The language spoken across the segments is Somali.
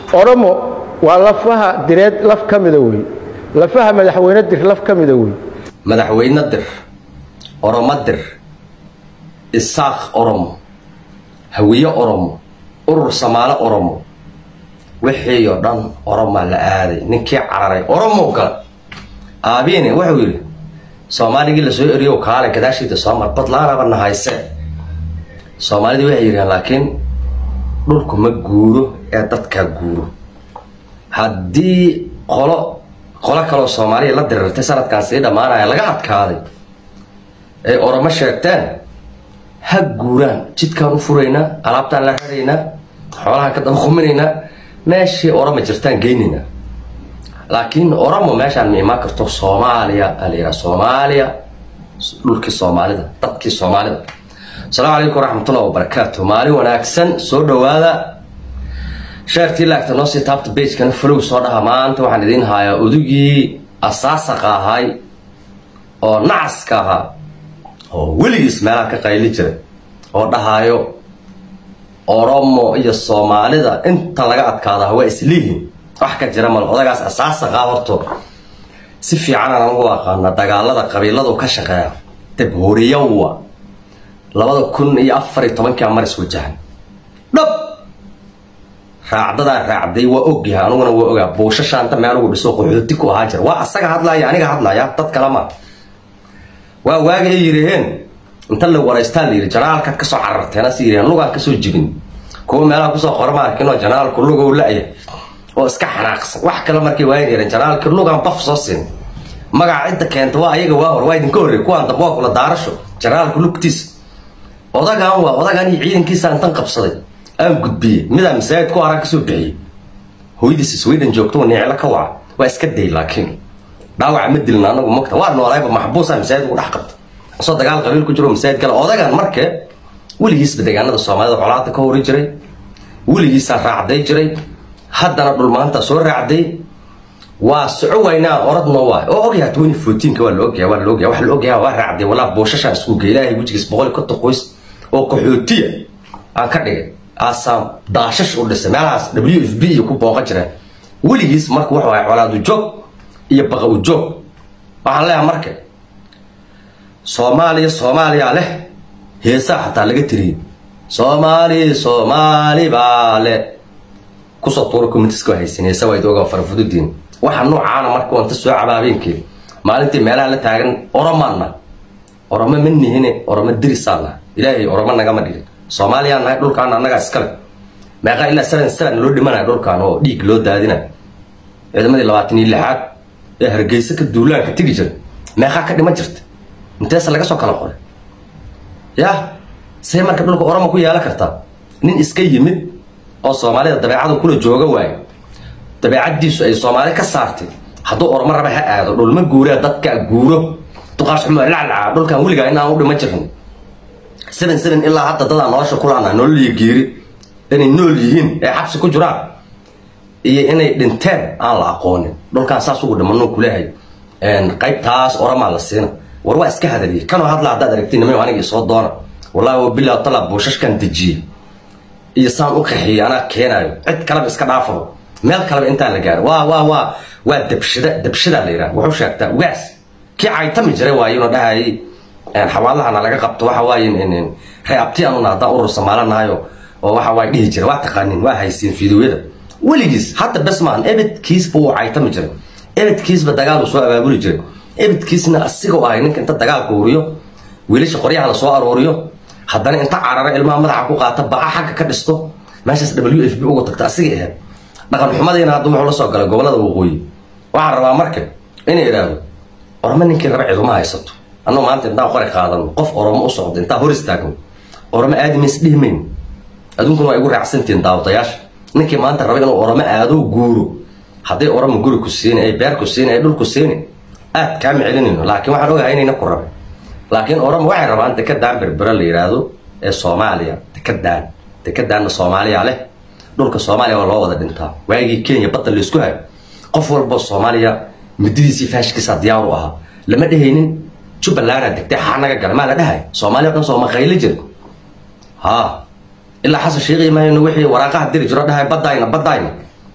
oromo waa lafaha direed laf kamida weey lafaha madaxweyne dir laf kamida weey madaxweyne dir oromo dir isaaq oromo hawiye oromo urur Soomaali oromo wixii oo dhan oromo la aaday ninkii cararay oromo gal aabiine wuxuu yiri Soomaaligi la soo eriyo kaale gadaashida Soomaal badlaana bana hayse Soomaalida waxay yiraahdeen laakiin dhulku ma guuro ee dadka guuro haddii qolo kale Soomaaliya la dirirtay sanadkaas ee dhamaanaya laga adkaaday ee oromo sheegteen ha guuraan jidkaan u furayna alaabtaan la rarayna xoolaha ka daba khuminayna meeshii oromo jirtaan geynina laakiin oromo meeshaan ma imaan karto Soomaaliya aliya Soomaaliya dhulkii Soomaalida dadkii Soomaalida السلام عليكم ورحمة الله وبركاته مالي وناكسن سودو هذا شارتي لك تنصي تابت بيج كان فلوس صورها ما أنت وحن دين هاي ودوجي أساسها هاي أو نعسكها أو ولي اسمها كقيلي جري أو ده هايو أورامو إيا الصومالي ده أنت لقيت كذا هو إسليه أحكي جرمال هذا جالس أساسها ورطو سفي عنا نقول أخانا تقال ده قبيلة ده وكشخة تبهوريوا labada kun iyo 14 ka maris wajahan dhab raacday waa ogyahay anuguna waa ogaa boosashaanta meel ugu dhiso qoxooti ku ahaa jir waa asaga hadlaaya aniga hadlaaya dad kale ma waa waagay yireen inta la wareystaan yiri janaalka ka soo cararteena si yireen lugaan ka soo jibin kuwa meelaha ku soo qormaa kino janaalku lugu laayay oo iska xanaaqsan wax kale markii waa yireen janaalka lugaan baf soo siin magaca keento waa ayaga waa hor waa idin ka horreey kuwan dabo kula daarasho janaalku lugtiis odagaan ciidankiisa intan qabsaday aan gudbiyay midaan masaajid ku arag soo bixiyay hooyadiis Sweden joogto neecla ka waa iska day laakiin dhaawac ma dilna anagu magta waa noolayba maxbuus aan masaajid u dhax qabto soo dagaal qabiil ku jiro masaajid kale odagaan markee waligiis deegaanada Soomaalida colaadda ka hori jiray waligiis raacday jiray haddana dhul maanta soo raacday waa socowayna oradno waa oo ogyahay 2014 ka waa la ogyahay wax la ogyahay waa raacday wala boosasha isku geelaahay wajigiis 100 qoys oo qaxootiya aan ka dhigay asam daashash u dhisay meelahaas WFB ku booqa jiray waligiis markuu wax way colaadu joog iyo baqa u joog waxaan leeyahay markay Soomaaliya leh heesa xataa laga tiriyay Soomaali baale ku soo tuuro communities-ka haysanaysa way dooga farfududin waxa noocaana markuu inta soo cabaabeenkii maalintii meelaha la taagan oromo minihine oromo dirisana ilaahay oromo naga ma dhigin Soomaaliya nahay dhulkaan anaga iskale meeqa ilaa 7 loo dhimanay dhulkaan oo dhiig loo daadinay ciidamadii 26 ee Hargeysa ka duulaanka tigi jiray meeqa ka dhiman jirtay intees laga soo kala qoray ya say marka dhulka oromo ku yaala kartaa nin iska yimid oo Soomaalida dabeecadu kula jooga waay dabeecadiisu ay Soomaali ka saartay hadduu oromo raba ha aado dhul ma guuraa dadka guuro tuqaash xumo laclaa dhulkan waliga inaan u dhima jirin 7 ilaa hadda dad aan nolosha kulaana nolol geeri inay nool yihiin ee xabsi ku jiraan iyo inay dhinteen aan la aqoonin dhulkan saas ugu dhimano kuleeyahay qaybtaas oromo la siina war waa iska hadaliyay kan hadla hadda aragtiin ma aniga soo doona wallahi billahi talab boosashkan dajiye iyo saan u qaxiyay ana keenayo cid kale iska dhaafo meel kale inta la gaaro waa dabshida la yiraahdo wuxuu sheegtaa ugaas ki ay tami jiray waayino dhahay xawaalahana laga qabto waxa waayeen in reebti aanu hadda urur Soomaalanayo oo waxa waay dhihi jiray waa taqaanin waa haysiin fiidiyoada waligiis hatta basmaan ebedkiis buu ay tami jiray ebedkiis ba dagaal soo abaabuli jiray ebedkiisna asigoo ay ninka inta dagaal ku horiyo wiilasha qoryaha la soo arooriyo haddana inta carara ilmaha madaxa ku qaata baa xagga ka dhisto meeshaas WFB ugu tagta asiga ah dhaqan xumadeena hadda wuxuu la soo galay gobolada waqooyi waxa rabaa marka inay yiraahdo oromo ninkii raba ciiduma haysato anoo maanta inta qori qaadan qof oromo u socdo inta hor istaagan oromo aadmis dhihmeen adunkuna ay ugu raacsantiin daawadayaasha ninkii maanta raba inuu oromo aado guuro haday oromo guri ku siinay ay beer ku siinay ay dhul ku siinay aad ka miclinayno laakiin waxaan ogahay inayna ku rabo laakiin oromo waxay rabaan dekadaan berbera la yiraahdo ee Soomaaliya dekadaan Soomaaliya leh dhulka Soomaaliya waa loo wada dhintaa waagii Kenya badda la isku hayo qof walba Soomaaliya midiisi faashkiisa diyaar u ahaa lama dhehaynin Jubaland degtay xanaga galma la dhahay Soomaaliya kan soo ma qayli jir ha إلا حسن شيء ما إنه وحي وراقه دير جرادها بداينا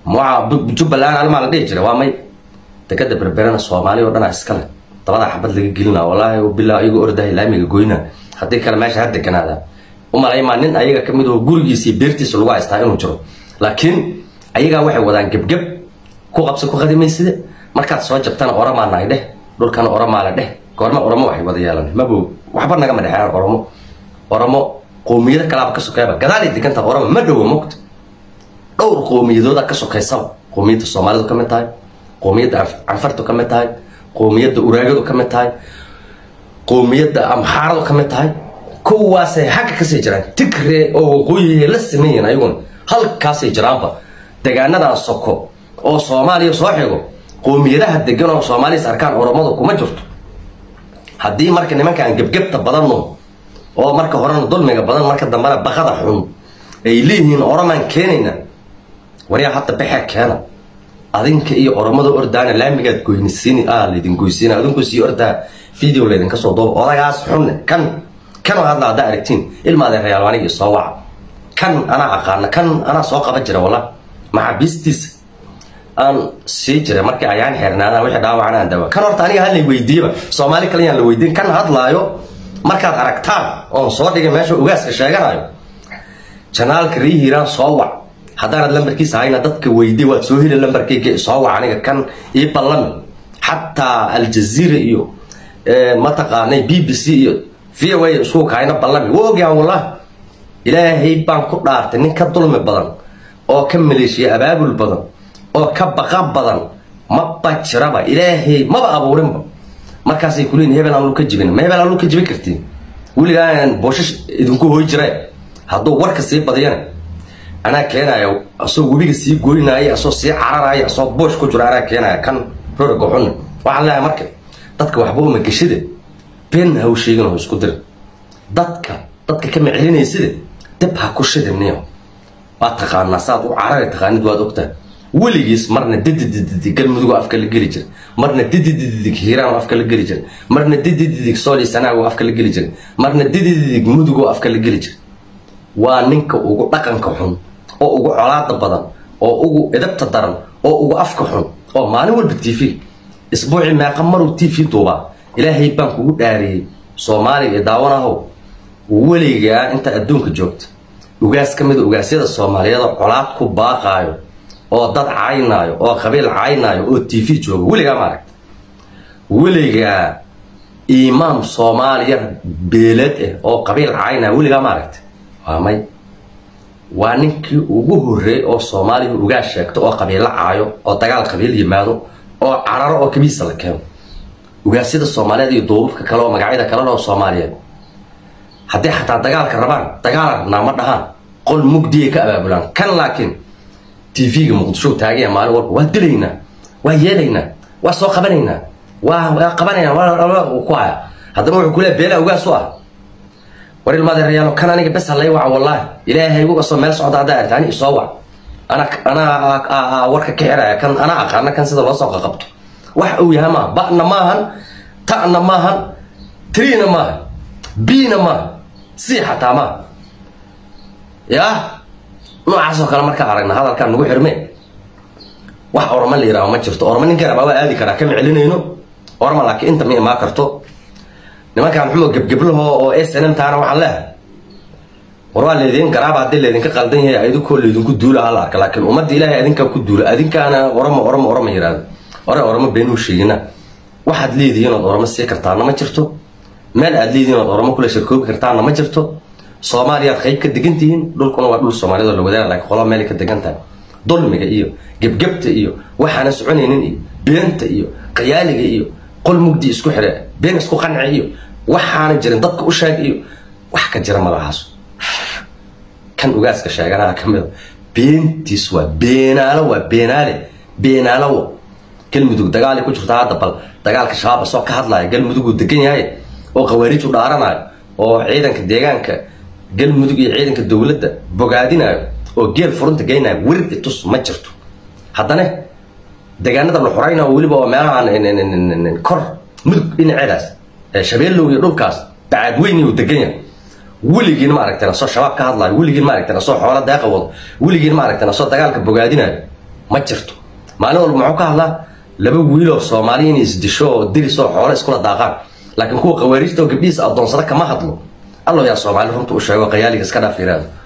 مع جبلان أنا ما لقيت جرا وامي تكذب بربرنا الصومالي ودنا إسكال طبعا حبت لقي قلنا والله وبالله يجو أرده لامي جوينا حتى كلام ماشي هذا كان هذا وما لا يمانين أيها كم يدو جورجي سيبرتي سلوا يستعينون جرو لكن أيها واحد ودان جب كو قبس كو خدمة يصير مركز صوت جبتنا أورا ما نايده دول كانوا أورا ما لده كورما أورا ما واحد وديالنا ما بو وحبرنا كم ده أورا ما قومية كلام كسوكيبا كذلك دي كنت أورا ما دو مكت دور قومية ذو ذاك كسوكيسام قومية الصومال ذو كم تاي قومية عنفرتو كم تاي قومية أوراق ذو كم تاي قومية أمحار ذو كم تاي كواسة حاجة كسيجران تكري أو قوي لسه مين أيون هل كسيجران با دعانا ده السكو أو صومالي صاحبه قومية ده هدجنا صومالي سركان أورمضو كم جرت هدي مركز نمان كان جبت بدلنا أو مركز هران دول ميجا بدل مركز دمارة بخدا حون إليهن أورمان كيننا وريا حتى بحك كان أذنك إيه أورمضو أردان لا ميجا كوينسيني اللي دينكويسينا أذنكو سي أردا فيديو اللي دينكسو ضو أولا جاس حون كانوا هذا دايركتين إلما ذا ريال واني يصوع كان أنا عقارنا كان أنا سوق بجرا والله مع بيستيس أن سيجرا مركي عيان حرنا أنا وحده وعنا دوا كان أرتاني هاللي ويديه صومالي كليان اللي ويدين كان هذا لايو مركي أركتان أو صوت يجي ماشي وجاس الشجرة channel كريه هيران صوع هذا اللمبر كيس عينا ضدك ويدي وتسويه اللمبر كي صوع عني كان يبلم حتى الجزيرة إيو منطقة بي بي سي في وين سوق عينا بلم وجا والله إلهي بانكو دارت إن كدول مبلم أو كمليش يا أباب البدن أو كبقى بدن ما بتشربه إلهي ما بقى بورم ما كاسي كلين هبل على لوك جبين ما هبل على لوك جبين كرتين ولي كان بوشش إدمكو هو يجري هذا ورك سيب بدينا أنا كنا يو أصو وبيج سيب قولنا أي أصو سيع عراي أصو بوش كجرا أنا كنا كان رجعون وعلى مركب ضدك وحبوه من كشدة بين هو شيء جنوه سكدر ضدك كم علينا يسيد تبها كشدة منيو أتقان نصاد وعراي تقان دواد أكتر وليس مرنا دد قال مدو أفكار الجريجر مرنا دد هيران أفكار الجريجر مرنا دد صالي سنة وأفكار الجريجر مرنا دد مدو أفكار الجريجر وانك أو رقم كحون أو علاقة بدن أو إدب تدرن أو أفكحون أو ما نقول بالتيفي أسبوع ما قمروا التيفي طوبة إلهي بانك وداري صومالي داونا هو وليجا أنت أدونك جوكت وجاس كمد وجاسيد الصومالية علاقة باقايو oo dad caynaayo oo qabiil caynaayo oo TV joogo waliga maarag waliga imaam Soomaaliya beelad oo qabiil caynaayo waliga maarag waamay waa ninkii ugu horeeyay oo Soomaaliya uga sheegto oo qabiil caayo oo dagaal qabiil yimaado oo cararo oo kabiisa la keeno ugaasida Soomaaliyeed iyo duubka kale oo magacyada kale oo Soomaaliyeed haddii xataa dagaalka rabaan dagaalna ma dhahan qol mugdiye ka abaabulaan kan laakiin TV مقدشو تاجي مع الورق ودلينا ويالينا وسوق قبلينا وقبلينا وقاع هذا ما يقول بيلا وقاسوا وري الماضي الريال كان أنا بس الله يوعى والله إلهي يقول أصلا مال صعد عدائر ثاني يصوع أنا ورك كهرة كان أنا كان سيد الله سوق قبته وحوي هما بقنا ماهن تأنا ماهن ترينا ماهن بينا ماهن صيحة تمام يا noocaasoo kale marka aragna hadalkan nagu xirmeen wax orma la yiraahdo ma jirto orma ninka raba waa aadi kara kama celinayno orma laakiin inta ma karto nimankan xumo gabgablaho oo SNM taana waxa la waraa leedin garaab hadii leedin ka qaldan yahay aydu kool leedin ku duula hal arka laakiin umada Ilaahay adinka ku duula adinkaana orma yiraahdo orma beenu sheegina waxaad leedihiin oo orma si kartaana ma jirto meel aad leedihiin oo orma kula shirkoob kartaana ma jirto Soomaaliya qayb ka degantihiin dhulkuna waa dhul Soomaalida la wadaag laakiin qolo meel ka degantahay dulmiga iyo gabgabta iyo waxaana soconaynin iyo beenta iyo qiyaaliga iyo qol mugdi isku xire been isku qanci iyo waxaana jirin dadka u sheeg iyo wax ka jira magacaas kan ugaaska sheegana kamid beentis waa beenaalo galmudug dagaal ku jirta hadda bal dagaalka shabaab soo ka hadlaya galmudug uu degan yahay oo qawaariij u dhaaranayo oo ciidanka deegaanka galmudug iyo ciidanka dawladda bogaadinayo oo geel furunta geynayo wirid itus ma jirto haddana deegaanada la xoreynayo waliba oo meelahan kor mudug dhinaceedaas shabeellow iyo dhulkaas bacad weyn uu degan yahay weligiin ma aragtana soo shabaab ka hadlayo weligiin ma aragtana soo xoolo deeqa wado weligiin ma aragtana soo dagaalka bogaadinayo ma jirto maalin walba muxuu ka hadlaa laba wiil oo Soomaali in isdisho oo diris oo xoolo iskula daaqaan laakiin kuwa qawaariista oo gabdhiis adoonsada kama hadlo allo yaa Soomaali runta u sheego qayaaliga iska dhaaf yiraahdo